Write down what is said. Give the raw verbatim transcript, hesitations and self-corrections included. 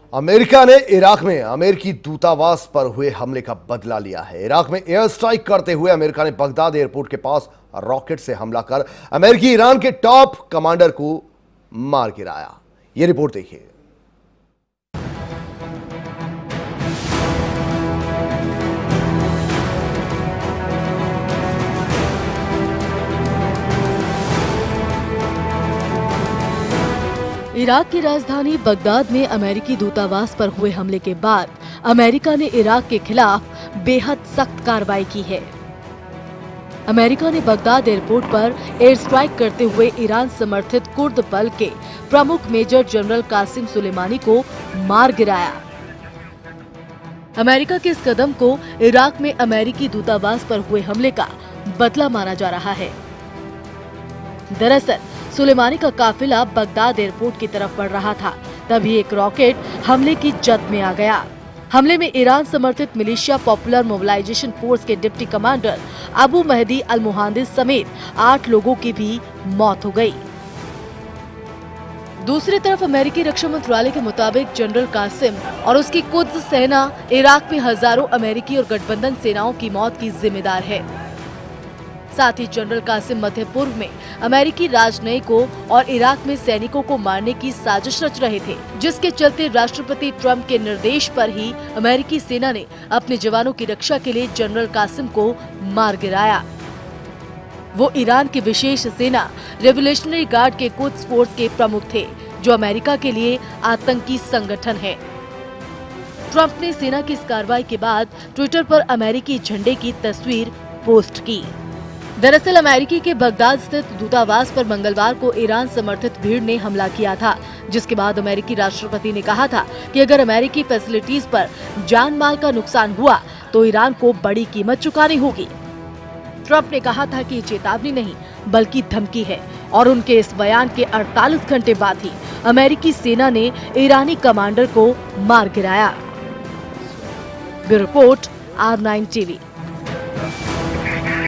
America ने Iraq में अमेरिकी दूतावास पर हुए हमले का बदला लिया है। इराक में एयर स्ट्राइक करते हुए अमेरिका ने बगदाद एयरपोर्ट के पास रॉकेट से हमला कर अमेरिकी ईरान के टॉप कमांडर को मार गिराया। यह रिपोर्ट देखिए। इराक की राजधानी बगदाद में अमेरिकी दूतावास पर हुए हमले के बाद अमेरिका ने इराक के खिलाफ बेहद सख्त कार्रवाई की है। अमेरिका ने बगदाद एयरपोर्ट पर एयर स्ट्राइक करते हुए ईरान समर्थित कुर्द बल के प्रमुख मेजर जनरल कासिम सुलेमानी को मार गिराया। अमेरिका के इस कदम को इराक में अमेरिकी दूतावास पर हुए हमले का बदला माना जा रहा है। दरअसल सुलेमानी का काफिला बगदाद एयरपोर्ट की तरफ बढ़ रहा था, तभी एक रॉकेट हमले की जद में आ गया। हमले में ईरान समर्थित मिलिशिया पॉपुलर मोबिलाइजेशन फोर्स के deputy commander Abu Mahdi al Muhandis समेत आठ लोगों की भी मौत हो गई। दूसरी तरफ अमेरिकी रक्षा मंत्रालय के मुताबिक जनरल कासिम और उसकी कुद्स सेना इराक में हजारों अमेरिकी और गठबंधन सेनाओं की मौत की जिम्मेदार है। साथ ही जनरल कासिम मध्य पूर्व में अमेरिकी राजनयिकों और इराक में सैनिकों को मारने की साजिश रच रहे थे, जिसके चलते राष्ट्रपति ट्रंप के निर्देश पर ही अमेरिकी सेना ने अपने जवानों की रक्षा के लिए जनरल कासिम को मार गिराया। वो ईरान की विशेष सेना रेवोल्यूशनरी गार्ड के कुद्स फोर्स के प्रमुख थे, जो अमेरिका के लिए आतंकी संगठन है। ट्रंप ने सेना की इस कार्रवाई के बाद ट्विटर पर अमेरिकी झंडे की तस्वीर पोस्ट की। दरअसल अमेरिकी के बगदाद स्थित दूतावास पर मंगलवार को ईरान समर्थित भीड़ ने हमला किया था, जिसके बाद अमेरिकी राष्ट्रपति ने कहा था कि अगर अमेरिकी फैसिलिटीज पर जान माल का नुकसान हुआ तो ईरान को बड़ी कीमत चुकानी होगी। ट्रंप ने कहा था कि ये चेतावनी नहीं बल्कि धमकी है, और उनके इस बयान के अड़तालीस घंटे बाद ही अमेरिकी सेना ने ईरानी कमांडर को मार गिराया। Bureau report R nine TV.